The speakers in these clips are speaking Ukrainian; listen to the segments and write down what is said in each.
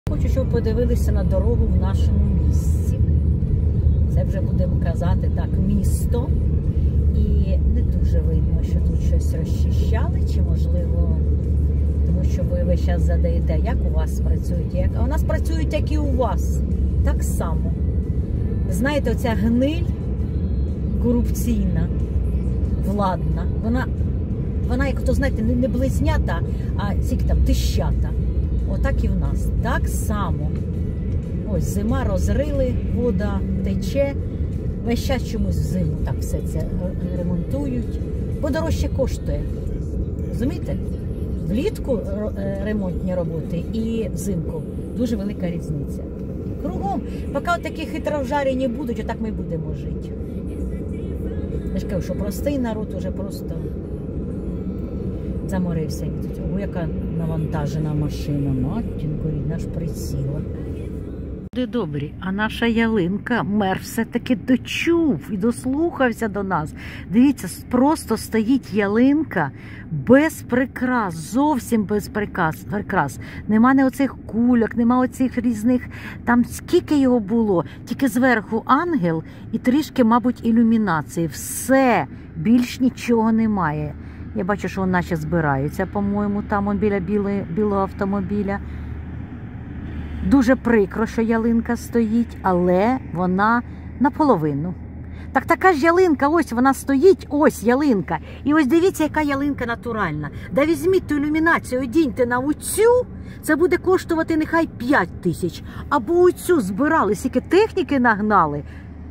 Хочу, щоб ви подивилися на дорогу в нашому місті. Це вже будемо казати так, місто. І не дуже видно, що тут щось розчищали, чи можливо, тому що ви весь час задаєте, як у вас працюють. А у нас працюють, як і у вас. Так само. Знаєте, оця гниль корупційна, владна, вона як то, знаєте, не близнята, а скільки там, тищата. Отак і в нас. Так само. Ось зима, розрили, вода тече. Весь час чомусь взиму так все це ремонтують. Бо дорожче коштує. Розумієте? Влітку ремонтні роботи і взимку. Дуже велика різниця. Кругом, поки такі хитровжарені будуть, отак ми будемо жити. Я ж кажу, що простий народ уже просто заморився від цього. Яка навантажена машина. Матінко рідна ж присіла. Люди добрі, а наша ялинка, мер все-таки дочув і дослухався до нас. Дивіться, просто стоїть ялинка без прикрас, зовсім без прикрас. Нема не оцих кульок, нема оцих різних, там скільки його було, тільки зверху ангел і трішки, мабуть, ілюмінації. Все, більш нічого немає. Я бачу, що вона ще збирається, по-моєму, там біля білого автомобіля. Дуже прикро, що ялинка стоїть, але вона наполовину. Так така ж ялинка, ось вона стоїть, ось ялинка. І ось дивіться, яка ялинка натуральна. Да візьміть ту ілюмінацію, одіньте на оцю, це буде коштувати нехай 5 тисяч. Або оцю збирали, скільки техніки нагнали.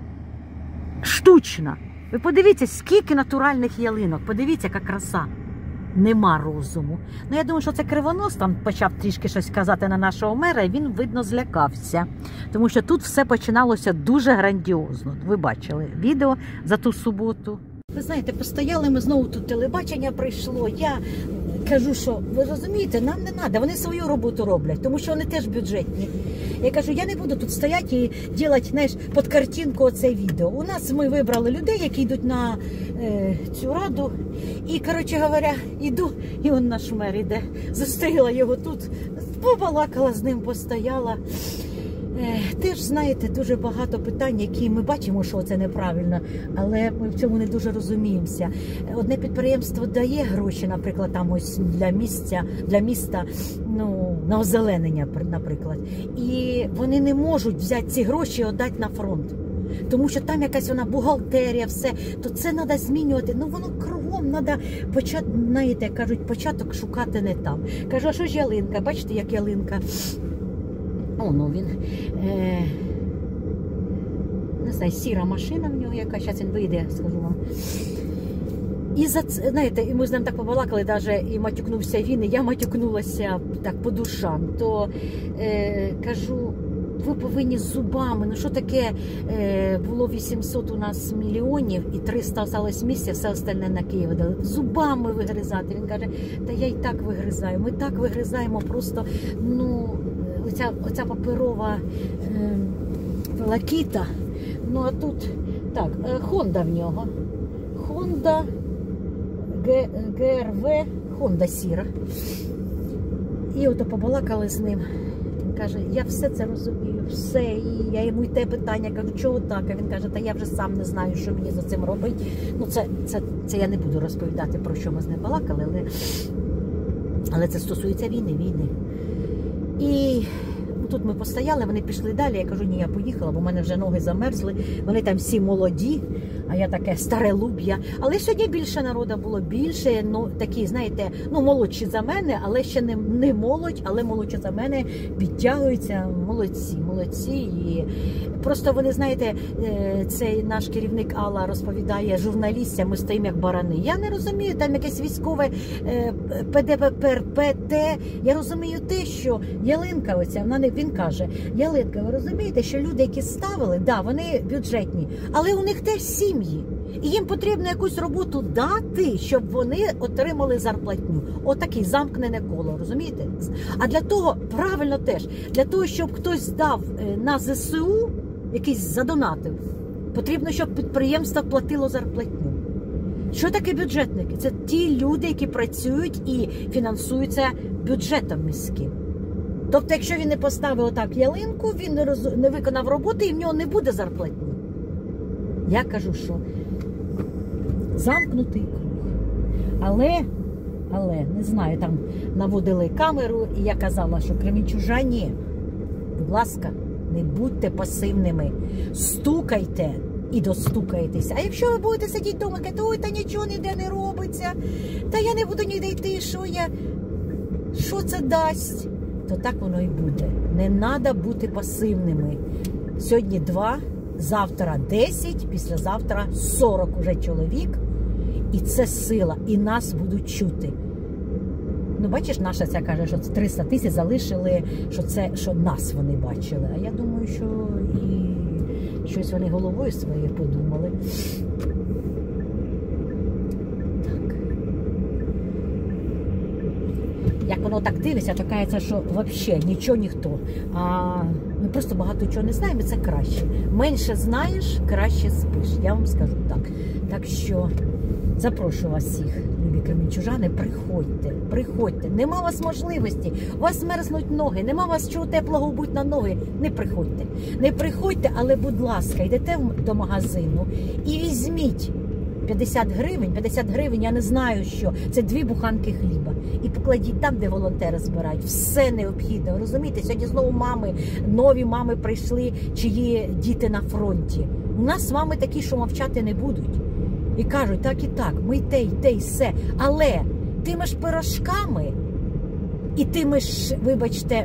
Штучна. Ви подивіться, скільки натуральних ялинок, подивіться, яка краса. Нема розуму. Ну, я думаю, що це Кривонос там почав трішки щось казати на нашого мера, і він, видно, злякався. Тому що тут все починалося дуже грандіозно. Ви бачили відео за ту суботу. Ви знаєте, постояли ми, знову тут телебачення прийшло. Я кажу, що, ви розумієте, нам не треба, вони свою роботу роблять, тому що вони теж бюджетні. Я кажу, я не буду тут стояти і робити, знаєш, під картинку оце відео. У нас ми вибрали людей, які йдуть на цю раду. І, коротше говоря, іду, і он наш мер іде. Зустріла його тут, побалакала з ним, постояла. Теж, знаєте, дуже багато питань, які ми бачимо, що це неправильно, але ми в цьому не дуже розуміємося. Одне підприємство дає гроші, наприклад, там ось для міста, ну, на озеленення, наприклад. І вони не можуть взяти ці гроші і віддати на фронт. Тому що там якась вона бухгалтерія, все, то це треба змінювати. Ну, воно кругом треба почати, знаєте, кажуть, початок шукати не там. Кажу, а що ж ялинка? Бачите, як ялинка? О, ну він, не знаю, сіра машина в нього яка, зараз він вийде, скажу вам. І знаєте, і ми з ним так побалакали, навіть і матюкнувся він, і я матюкнулася так по душам. То кажу, ви повинні з зубами, ну що таке, було 800 у нас мільйонів і 300 осталось місця, все остальне на Київ дали. Зубами вигризати. Він каже, та я і так вигризаю, ми так вигризаємо просто, ну, оця паперова лакіта. Ну, а тут, так, Honda в нього. Honda GRV, Honda сіра. І ото побалакали з ним. Він каже, я все це розумію, все. І я йому й те питання, кажу, чого так? А він каже, та я вже сам не знаю, що мені за цим робити. Ну, це я не буду розповідати, про що ми з ним балакали, але це стосується війни. І тут ми постояли, вони пішли далі, я кажу, ні, я поїхала, бо в мене вже ноги замерзли, вони там всі молоді, а я таке старе луб'я. Але сьогодні більше народу було, більше, ну, такі, знаєте, ну, молодші за мене, але ще не молодь, але молодші за мене, підтягуються, молодці. І просто вони, знаєте, цей наш керівник Алла розповідає журналістам, ми стоїмо як барани. Я не розумію, там якесь військове ПДПРПТ, я розумію те, що ялинка оця, він каже, ялинка, ви розумієте, що люди, які ставили, да, вони бюджетні, але у них теж сім'ї. І їм потрібно якусь роботу дати, щоб вони отримали зарплатню. Отакий замкнене коло, розумієте? А для того, правильно теж, для того, щоб хтось здав на ЗСУ, якийсь задонатив, потрібно, щоб підприємство платило зарплатню. Що таке бюджетники? Це ті люди, які працюють і фінансуються бюджетом міським. Тобто, якщо він не поставив отак ялинку, він не виконав роботи і в нього не буде зарплатні. Я кажу, що замкнутий круг. Але, не знаю, там наводили камеру, і я казала, що кременчужані, будь ласка, не будьте пасивними, стукайте і достукаєтеся. А якщо ви будете сидіти вдома, кажете, ой, та нічого ніде не робиться, та я не буду ніде йти, що це дасть, то так воно і буде. Не треба бути пасивними. Сьогодні 2, завтра 10, післязавтра 40 уже чоловік. І це сила, і нас будуть чути. Ну, бачиш, наша ця каже, що 300 тисяч залишили, що нас вони бачили. А я думаю, що і щось вони головою своєю подумали. Так. Як воно так дивиться, то кажеться, що взагалі нічого ніхто. А ми просто багато чого не знаємо, і це краще. Менше знаєш, краще спиш. Я вам скажу так. Так що запрошую вас всіх, любі кременчужани, приходьте. Нема у вас можливості, у вас мерзнуть ноги, нема у вас чого теплого будь на ноги, не приходьте, але, будь ласка, йдете до магазину і візьміть 50 гривень, я не знаю що, це 2 буханки хліба. І покладіть там, де волонтери збирають, все необхідне, розумієте? Сьогодні знову нові мами прийшли, чиї діти на фронті. У нас з вами такі, що мовчати не будуть. І кажуть, так і так, ми те, все. Але тими ж пирожками і тими ж, вибачте,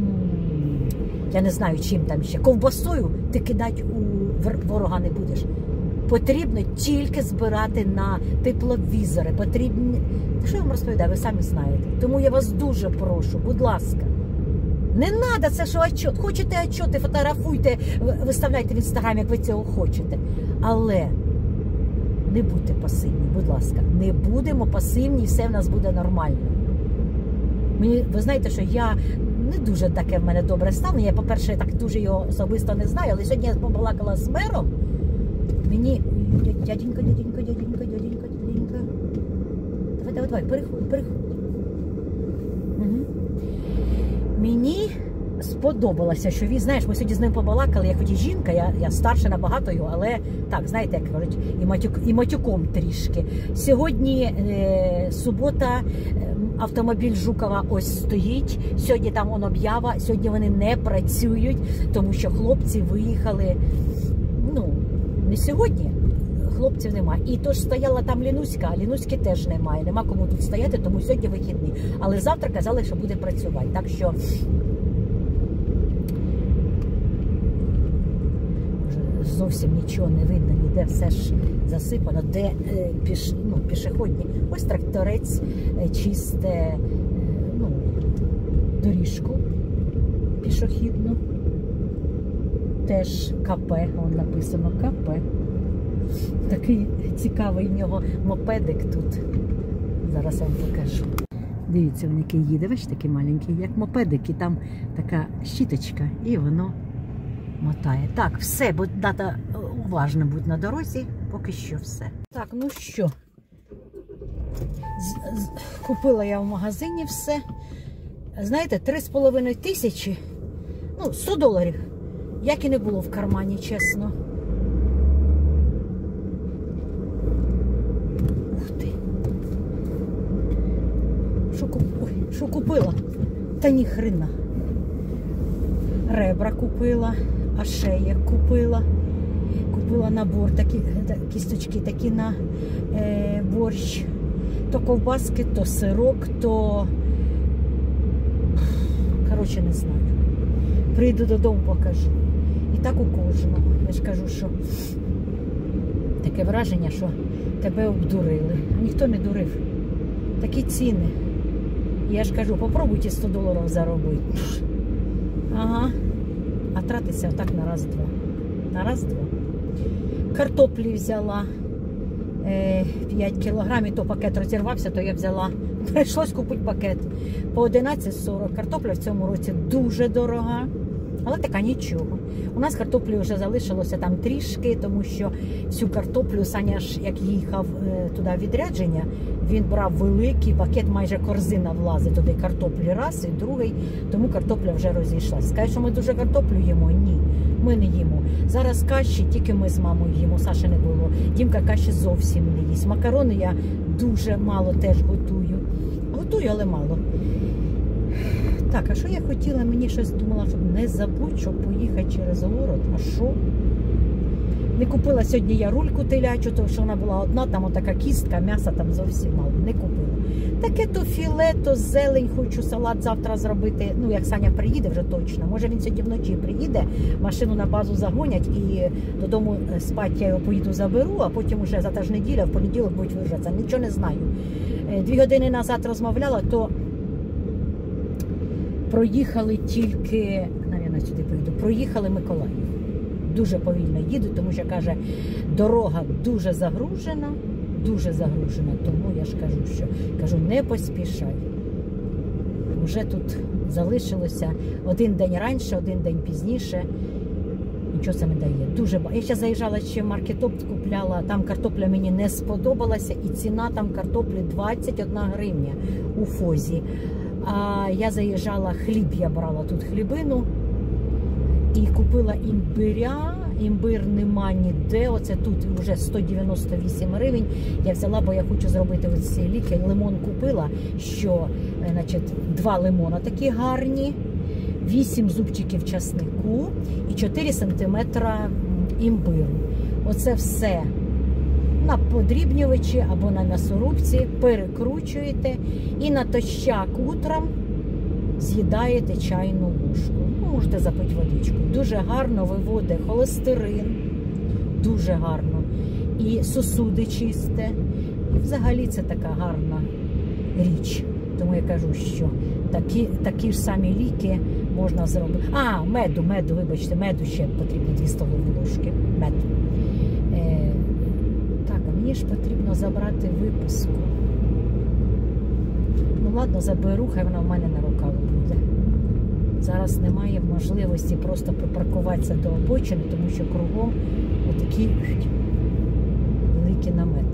я не знаю, чим там ще, ковбасою ти кидати у ворога не будеш. Потрібно тільки збирати на тепловізори. Що я вам розповідаю, ви самі знаєте. Тому я вас дуже прошу, будь ласка. Не треба це, що отчет. Хочете отчети, фотографуйте, виставляйте в Інстаграмі, як ви цього хочете. Але не будьте пасивні, будь ласка. Не будемо пасивні, і все в нас буде нормально. Ви знаєте, що я не дуже таке в мене добре ставлення. Я, по-перше, так дуже його особисто не знаю, але сьогодні я побалакала з мером. Мені, дяденька. Давай, переходь. Угу. Мені сподобалося, що він, знаєш, ми сьогодні з ним побалакали, я хоч і жінка, я старша набагато його, але так, знаєте, як кажуть, і матюком трішки. Сьогодні субота, автомобіль Жукова ось стоїть, сьогодні там об'ява, сьогодні вони не працюють, тому що хлопці виїхали, не сьогодні, хлопців немає. І то ж стояла там Лінуська, а Лінуськи теж немає, нема кому тут стояти, тому сьогодні вихідний. Але завтра казали, що буде працювати, так що зовсім нічого не видно, ніде все ж засипано, де пішохідні. Ось тракторець чисте, доріжку пішохідну. Теж КП, вон написано КП. Такий цікавий в нього мопедик тут. Зараз я вам покажу. Дивіться, він який їде, бачите, такий маленький, як мопедик, і там така щіточка, і воно мотає. Так, все, бо треба уважно бути на дорозі, поки що все. Так, ну що, купила я в магазині все. Знаєте, 3,5 тисячі, $100, як і не було в кармані, чесно. Ух ти. Що купила? Та ні хрена. Ребра купила, ашея купила. Купила набор, такі кісточки, такі на борщ. То ковбаски, то сирок, то... Коротше, не знаю. Прийду додому, покажу. І так у кожного. Я ж кажу, що таке враження, що тебе обдурили. А ніхто не дурив. Такі ціни. Я ж кажу, попробуйте $100 заробити. Ага. А тратиться отак на раз-два. На раз-два. Картоплі взяла 5 кілограмів, то пакет розірвався, то я взяла. Прийшлось купити пакет по 11,40. Картопля в цьому році дуже дорога. Але така нічого. У нас картоплі вже залишилося там трішки, тому що всю картоплю Саня ж, як їхав туди відрядження, він брав великий пакет, майже корзина влазить туди картоплі раз і другий, тому картопля вже розійшлася. Скажуть, що ми дуже картоплю їмо? Ні, ми не їмо. Зараз каші тільки ми з мамою їмо, Саші не було. Дімка каші зовсім не їсть. Макарони я дуже мало теж готую. Готую, але мало. Так, а що я хотіла? Мені щось думала, щоб не забудь, щоб поїхати через город. А що? Не купила сьогодні я рульку телячу, тому що вона була одна, там отака кістка, м'яса там зовсім мало. Не купила. Таке то філе, то зелень, хочу салат завтра зробити. Ну, як Саня приїде вже точно. Може він сьогодні вночі приїде, машину на базу загонять і додому спати я його поїду заберу, а потім вже завтра ж неділя, в понеділок будуть виїжджатися. Нічого не знаю. 2 години назад розмовляла, то проїхали тільки, навіть сюди поїду, проїхали Миколаїв. Дуже повільно їду, тому що, каже, дорога дуже загружена, тому я ж кажу, не поспішай. Вже тут залишилося один день раніше, один день пізніше, нічого це не дає. Дуже. Я ще заїжджала ще в маркетопт, купляла, там картопля мені не сподобалася, і ціна там картоплі 21 гривня у Фозі. А я заїжджала, хліб я брала тут хлібину і купила імбиря. Імбир нема ніде, оце тут вже 198 гривень. Я взяла, бо я хочу зробити оці ліки. Лимон купила, що, значить, 2 лимона такі гарні, 8 зубчиків часнику і 4 сантиметра імбиру. Оце все на подрібнювачі або на м'ясорубці перекручуєте і натощак утром з'їдаєте чайну ложку. Ну, можете запити водичку. Дуже гарно виводить холестерин, дуже гарно. І сосуди чисте. І взагалі це така гарна річ. Тому я кажу, що такі ж самі ліки можна зробити. А, меду, вибачте, меду ще потрібно 2 столові ложки. Мед. Так, а мені ж потрібно забрати виписку. Ну ладно, заберу, хай вона в мене на руках буде. Зараз немає можливості просто припаркуватися до обочини, тому що кругом отакі великі намети.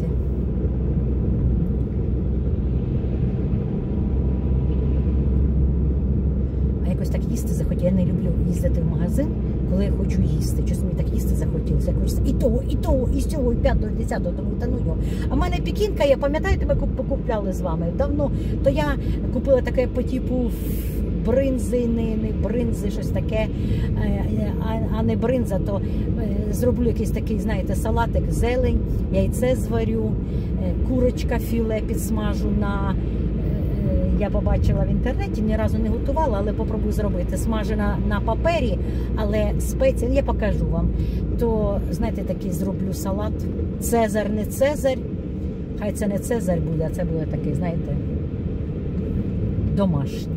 А якось так їсти захотілося. Я не люблю їздити в магазин, коли я хочу їсти. Щось мені так їсти захотілося. Я хочу і того, і цього, і 5-го, і 10-го, тому і тану його. А в мене пекінка є, пам'ятаєте, ми покупляли з вами давно, то я купила таке по типу бринзи, не бринзи, щось таке, а не бринза, то зроблю якийсь такий, знаєте, салатик, зелень, яйце зварю, курочка філе підсмажу на... Я побачила в інтернеті, ні разу не готувала, але попробую зробити. Смажена на папері, але спеції, я покажу вам. То, знаєте, такий зроблю салат. Цезар, не Цезарь. Хай це не Цезарь буде, а це буде такий, знаєте, домашній.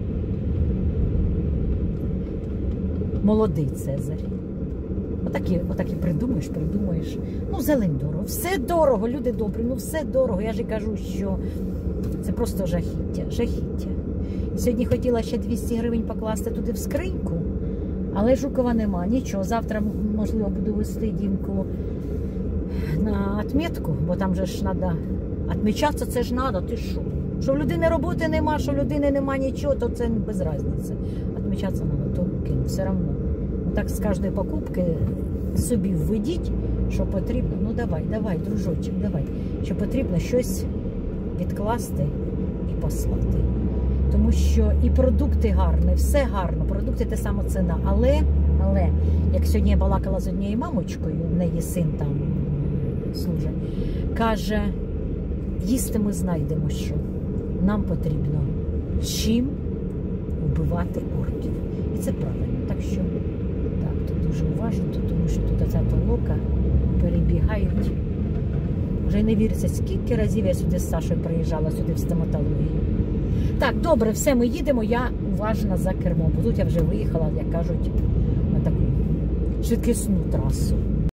Молодий Цезарь. Отакі придумаєш. Ну, зелень дорого. Все дорого, люди добрі, ну все дорого. Я ж і кажу, що це просто жахіття. Сьогодні хотіла ще 200 гривень покласти туди в скриньку, але Жукова нема, нічого. Завтра, можливо, буду вести Дімку на відмітку, бо там же ж треба відмічатися, це ж треба, ти що? Що в людини роботи нема, що в людини нема нічого, то це без різниці. Відмічатися треба, то кину, все одно. Так з кожної покупки собі введіть, що потрібно. Ну давай, дружочок, давай. Що потрібно щось відкласти і послати. Тому що і продукти гарні, все гарно, продукти те сама ціна. Але, як сьогодні я балакала з однією мамочкою, в неї син там служить, каже, їсти ми знайдемо що. Нам потрібно чим вбивати орків. І це правильно. Так що, так, тут дуже уважно, тому що тут ця толока перебігають. Вже не віриться, скільки разів я сюди з Сашою приїжджала, сюди в стоматологію. Так, добре, все, ми їдемо, я уважна за кермом. Бо тут я вже виїхала, як кажуть, на таку швидкісну трасу.